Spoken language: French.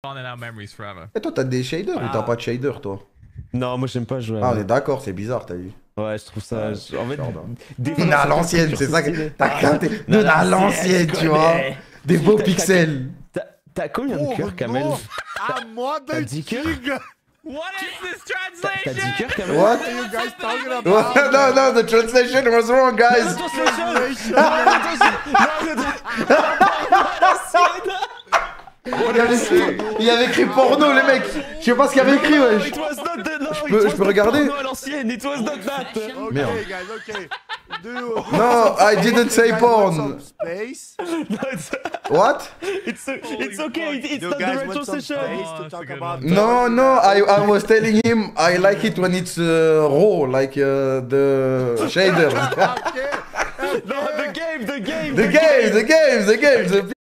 Et toi, t'as des shaders ou t'as pas de shader, toi? Non, moi j'aime pas jouer. Ah, on est d'accord, c'est bizarre, t'as vu? Ouais, je trouve ça. En fait, on est à l'ancienne, c'est ça que t'as capté. Nous, on est à l'ancienne, tu vois. Des beaux pixels. T'as combien de cœurs, Kamel? À moi de 10 cœurs? What is this T'as 10 translation? cœurs, Kamel? What? What are you guys talking about? No, no, the translation was wrong, guys. Il y avait écrit porno, les mecs. Je sais pas ce qu'il y avait écrit, wesh. Je peux regarder? It was not that. Merde. Okay, guys, okay. No, I didn't say porn. Space? What? It's okay, it's not the right translation. No, no, I was telling him I like it when it's raw, like the shader. No, the game. The game.